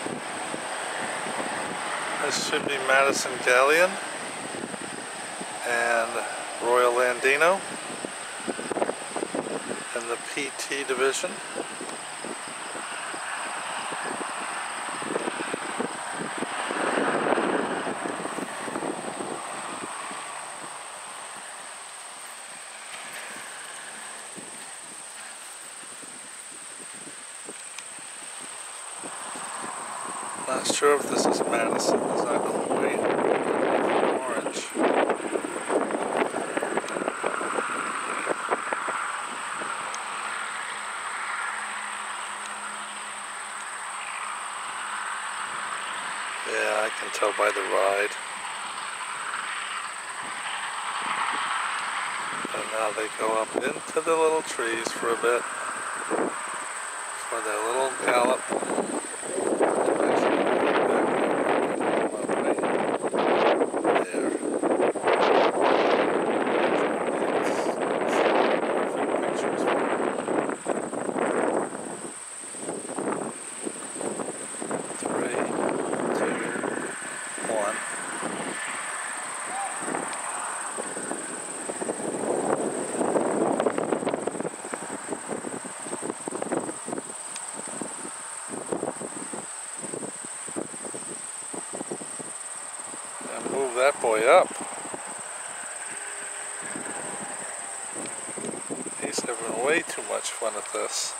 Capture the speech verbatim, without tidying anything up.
This should be Madison Galleon and Royal Landino in the P T division. Not sure if this is Madison. It's not quite orange. Yeah, I can tell by the ride. And now they go up into the little trees for a bit for their little gallop. Move that boy up. He's having way too much fun at this.